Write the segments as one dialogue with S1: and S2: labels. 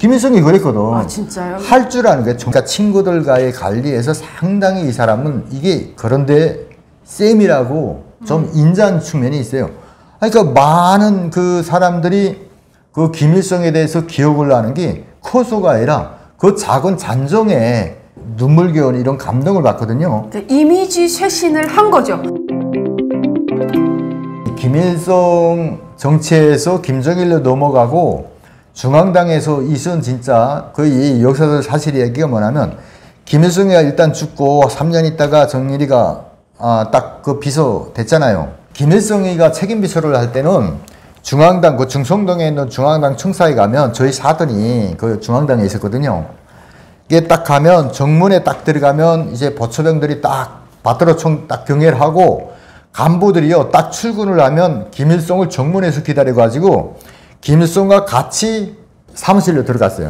S1: 김일성이 그랬거든.
S2: 아, 진짜요?
S1: 할 줄 아는 게, 그러니까 친구들과의 관리에서 상당히 이 사람은 이게 그런데 쌤이라고 좀 인자한 측면이 있어요. 그러니까 많은 그 사람들이 그 김일성에 대해서 기억을 하는 게 커서가 아니라 그 작은 잔정에 눈물겨운 이런 감동을 받거든요.
S2: 이미지 쇄신을 한 거죠.
S1: 김일성 정치에서 김정일로 넘어가고 중앙당에서 이선 진짜 거의 역사적 사실 얘기가 뭐냐면 김일성이 일단 죽고 3년 있다가 정일이가 딱 그 비서 됐잖아요. 김일성이가 책임 비서를 할 때는 중앙당 그 중성동에 있는 중앙당 청사에 가면 저희 사돈이 그 중앙당에 있었거든요. 이게 딱 가면 정문에 딱 들어가면 이제 보초병들이 딱 받들어 총 딱 경계를 하고 간부들이요 딱 출근을 하면 김일성을 정문에서 기다려 가지고 김일성과 같이 사무실로 들어갔어요.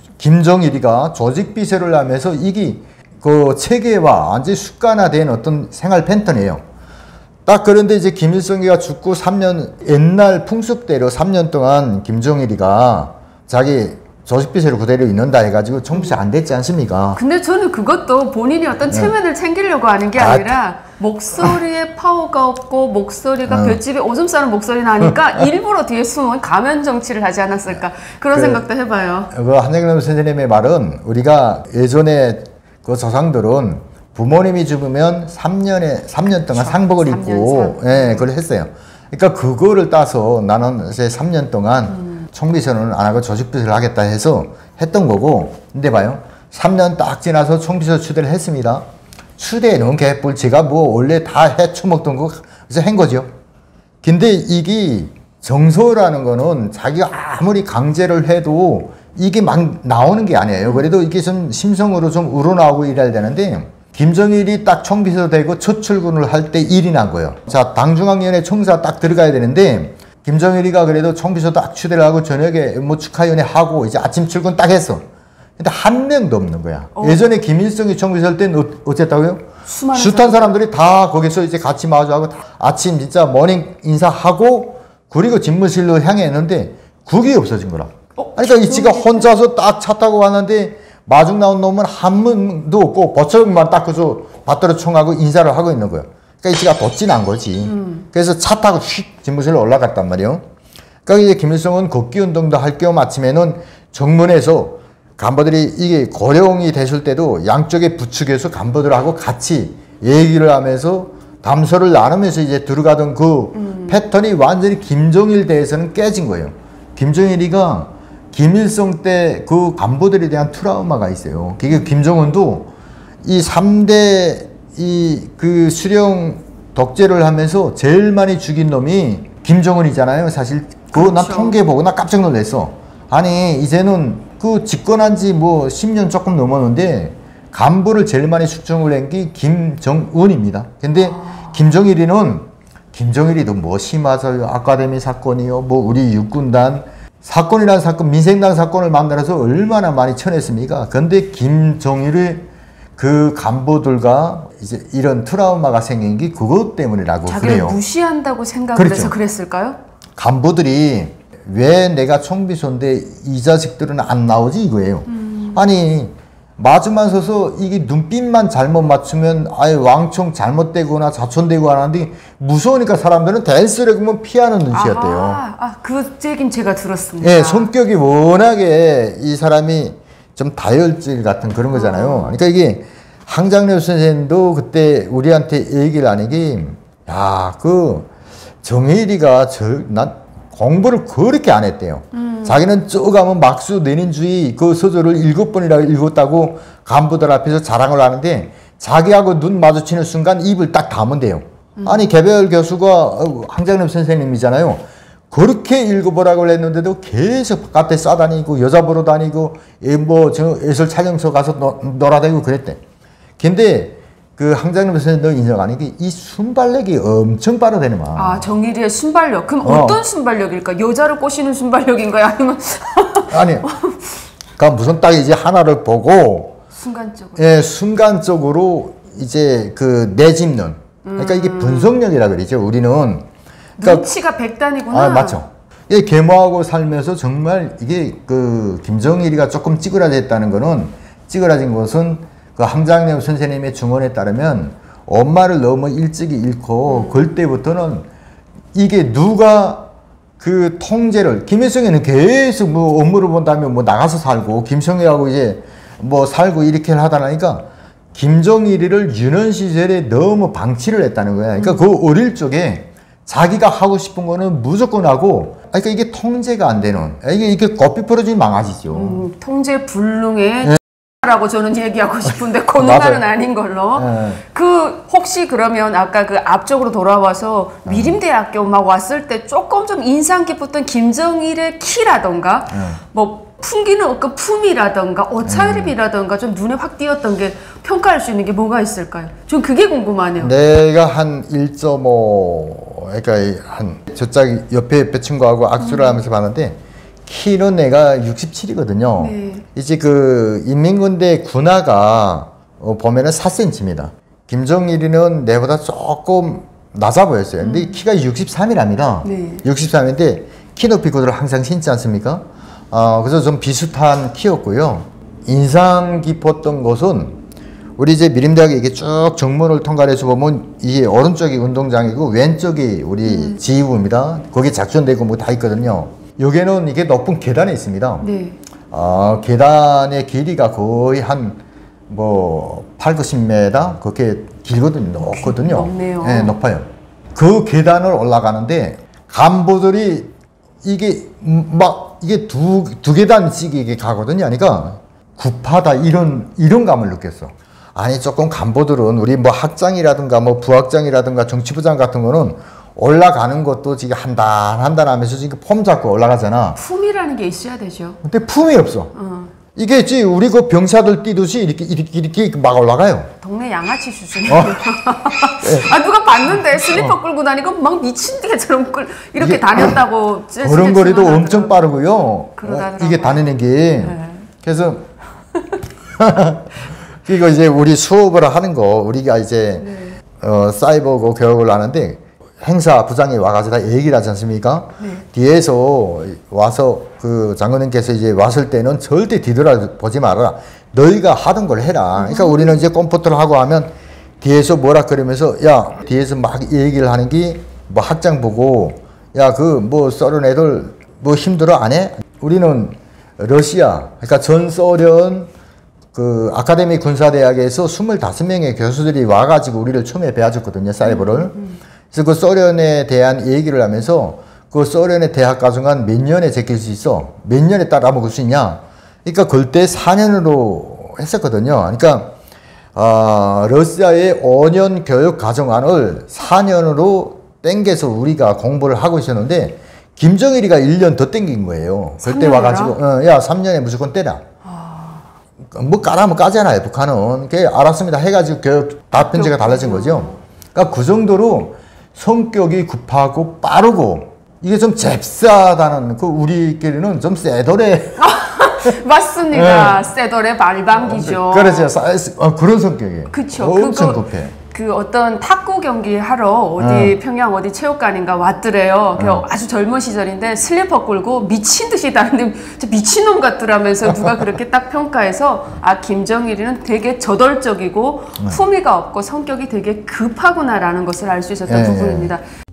S1: 김정일이가 조직 비서를 하면서 이게 그 체계와 완전히 습관화된 어떤 생활 패턴이에요. 딱 그런데 이제 김일성이가 죽고 3년 옛날 풍습대로 3년 동안 김정일이가 자기 조직비서를 그대로 있는다 해가지고 청비서 안 됐지 않습니까?
S2: 근데 저는 그것도 본인이 어떤 체면을 챙기려고 하는 게 아니라 목소리에 파워가 없고 목소리가 볏집에 오줌 싸는 목소리 나니까 일부러 뒤에 숨은 가면 정치를 하지 않았을까 그런 생각도 해봐요.
S1: 그 한정남 선생님의 말은 우리가 예전에 그 조상들은 부모님이 죽으면 3년 동안 상복을 입고 예, 그걸 했어요. 그러니까 그거를 따서 나는 이제 3년 동안 총비서는 안 하고 조직비서를 하겠다 해서 했던 거고, 근데 봐요. 3년 딱 지나서 총비서 추대를 했습니다. 추대해 놓은 개뿔 제가 뭐 원래 다 해쳐먹던 거 그래서 한 거죠. 근데 이게 정서라는 거는 자기가 아무리 강제를 해도 이게 막 나오는 게 아니에요. 그래도 이게 좀 심성으로 좀 우러나오고 이래야 되는데 김정일이 딱 총비서 되고 첫 출근을 할 때 일이 난 거예요. 자, 당중앙위원회 총사 딱 들어가야 되는데 김정일이가 그래도 총비서 딱 추대를 하고 저녁에 뭐 축하위원회 하고 이제 아침 출근 딱 했어. 근데 한 명도 없는 거야. 예전에 김일성이 총비서 할 때는 어쨌다고요? 숱한 사람들이 다 거기서 이제 같이 마주하고 아침 진짜 모닝 인사하고 그리고 집무실로 향해 했는데 그게 없어진 거라. 그러니까 이 지가 혼자서 딱 차 타고 왔는데 마중 나온 놈은 한 명도 없고 보초병만 딱 그저 받들어 총하고 인사를 하고 있는 거야. 그러니까 이 지가 덧진한 거지. 그래서 차 타고 휙 집무실로 올라갔단 말이에요. 그러니까 이제 김일성은 걷기운동도 할 겸 아침에는 정문에서 간부들이 이게 고령이 됐을 때도 양쪽에 부축해서 간부들하고 같이 얘기를 하면서 담소를 나누면서 이제 들어가던 그 패턴이 완전히 김정일 대해서는 깨진 거예요. 김정일이가 김일성 때 그 간부들에 대한 트라우마가 있어요. 그게 김정은도 이 3대 그 수령 독재를 하면서 제일 많이 죽인 놈이 김정은이잖아요. 사실 그거 난 통계 보고 나 깜짝 놀랐어. 아니 이제는 그 집권한 지 뭐 10년 조금 넘었는데 간부를 제일 많이 숙청을 한 게 김정은입니다. 근데 김정일이도 뭐 심화설 아카데미 사건이요, 뭐 우리 육군단 사건이라는 사건, 민생당 사건을 만들어서 얼마나 많이 쳐냈습니까? 근데 김정일의 그 간부들과 이제 이런 트라우마가 생긴 게 그것 때문이라고 그래요.
S2: 자기를 무시한다고 생각을 해서 그랬을까요?
S1: 간부들이 왜 내가 총비서인데 이 자식들은 안 나오지 이거예요. 아니 마주만 서서 이게 눈빛만 잘못 맞추면 아예 왕총 잘못되거나 자촌되고 하는데 무서우니까 사람들은 대쓰레기면 피하는 눈치였대요.
S2: 그 얘기는 제가 들었습니다.
S1: 예, 성격이 워낙에 이 사람이 좀 다혈질 같은 그런 거잖아요. 그러니까 이게 항장래 선생님도 그때 우리한테 얘기를 하는 게, 야, 그 정일이가 난 공부를 그렇게 안 했대요. 자기는 쭉 가면 막수 내린주의 그 서적을 7번이나 읽었다고 간부들 앞에서 자랑을 하는데 자기하고 눈 마주치는 순간 입을 딱 다문 돼요. 아니 개별 교수가 항장래 선생님이잖아요. 그렇게 읽어보라고 했는데도 계속 바깥에 싸다니고 여자 보러 다니고 뭐 저 예술 촬영소 가서 놀아다니고 그랬대. 근데 그 항장님 선생님도 인정하는 게 이 순발력이 엄청 빠르다는 말.
S2: 정일이의 순발력. 그럼 어떤 순발력일까? 여자를 꼬시는 순발력인가요? 아니면
S1: 아니, 그러니까 무슨 딱 이제 하나를 보고
S2: 순간적으로.
S1: 예, 순간적으로 이제 그 내짚는. 그러니까 이게 분석력이라 그러죠. 우리는.
S2: 그러니까 눈치가 백단이구나.
S1: 맞죠. 이 계모하고 살면서 정말 이게 그 김정일이가 조금 찌그러졌다는 거는 찌그러진 것은 그 함장님 선생님의 증언에 따르면 엄마를 너무 일찍이 잃고 그때부터는 이게 누가 그 통제를 김일성이는 계속 뭐 업무를 본다면 뭐 나가서 살고 김정일하고 이제 뭐 살고 이렇게 하다 보니까 김정일이를 유년 시절에 너무 방치를 했다는 거야. 그러니까 그 어릴 적에 자기가 하고 싶은 거는 무조건 하고, 그러니까 이게 통제가 안 되는, 이게 거피 풀어진 망아지죠.
S2: 통제 불능의 라고 저는 얘기하고 싶은데 그 누나는 아닌 걸로. 그 혹시 그러면 아까 그 앞쪽으로 돌아와서 미림대학교 막 왔을 때 조금 좀 인상 깊었던 김정일의 키라던가 뭐 풍기는 그 품이라던가 옷차림이라던가 좀 눈에 확 띄었던 게 평가할 수 있는 게 뭐가 있을까요? 전 그게 궁금하네요.
S1: 내가 한 1.5, 그러니까 한 저짝 옆에 친구하고 악수를 하면서 봤는데 키는 내가 67이거든요.
S2: 네.
S1: 이제 그 인민군대 군화가 보면은 4cm입니다. 김정일이는 내보다 조금 낮아 보였어요. 근데 키가 63이랍니다.
S2: 네.
S1: 63인데 키 높이 구두를 항상 신지 않습니까? 그래서 좀 비슷한 키였고요. 인상 깊었던 것은 우리 이제 미림대학에 이게 쭉 정문을 통과해서 보면 이게 오른쪽이 운동장이고 왼쪽이 우리 지휘부입니다. 거기 작전되고 뭐 다 있거든요. 여기는 이게 높은 계단에 있습니다.
S2: 네.
S1: 계단의 길이가 거의 한 뭐 8, 90m 그렇게 길거든요. 높거든요.
S2: 높네요.
S1: 네, 높아요. 그 계단을 올라가는데 간부들이 이게 막 이게 두 계단씩 이게 가거든요. 그러니까 급하다 이런 감을 느꼈어. 아니 조금 간부들은 우리 뭐 학장이라든가 뭐 부학장이라든가 정치부장 같은 거는 올라가는 것도 지금 한 단 하면서 지금 폼 잡고 올라가잖아.
S2: 품이라는 게 있어야 되죠.
S1: 근데 품이 없어. 이게 지 우리 그 병사들 뛰듯이 이렇게 막 올라가요.
S2: 동네 양아치 수준이에요. 아 누가 봤는데 슬리퍼 끌고 다니고 막 미친 개처럼 이렇게 다녔다고.
S1: 걸음걸이도 엄청 빠르고요.
S2: 그러더라고요.
S1: 이게 다니는 게.
S2: 네.
S1: 그래서 그리고 이제 우리 수업을 하는 거 우리가 이제 사이버고 교육을 하는데 행사 부장이 와가지고 다 얘기를 하지 않습니까?
S2: 네.
S1: 뒤에서 와서 그 장관님께서 이제 왔을 때는 절대 뒤돌아보지 말아라. 너희가 하던 걸 해라. 그러니까 우리는 이제 컴퓨터를 하고 하면 뒤에서 뭐라 그러면서 야 뒤에서 막 얘기를 하는 게 뭐 학장 보고 야 그 뭐 썰은 애들 뭐 힘들어 안 해? 우리는 러시아 그러니까 전 소련 그 아카데미 군사대학에서 25명의 교수들이 와가지고 우리를 처음에 배워줬거든요. 사이버를. 그래서 그 소련에 대한 얘기를 하면서 그 소련의 대학 과정은 몇 년에 제낄 수 있어? 몇 년에 따라 먹을 수 있냐? 그러니까 그때 4년으로 했었거든요. 그러니까 러시아의 5년 교육 과정안을 4년으로 땡겨서 우리가 공부를 하고 있었는데 김정일이가 1년 더 땡긴 거예요. 그때 와가지고 야 3년에 무조건 때라. 뭐 까라면 까잖아요. 북한은. 그게 알았습니다. 해가지고 교육 답변제가 달라진 거죠. 그러니까 그 정도로 성격이 급하고 빠르고 이게 좀 잽싸다는 그 우리끼리는 좀 쎄더래.
S2: 맞습니다. 쎄더래 말방기죠.
S1: 그렇죠. 그런 성격이에요.
S2: 그쵸.
S1: 엄청 급해.
S2: 그 어떤 탁구 경기 하러 어디 평양 어디 체육관인가 왔더래요. 아주 젊은 시절인데 슬리퍼 끌고 미친 듯이 다니는데 미친놈 같더라면서 누가 그렇게 딱 평가해서 아 김정일이는 되게 저돌적이고 품위가 없고 성격이 되게 급하구나라는 것을 알 수 있었던 부분입니다.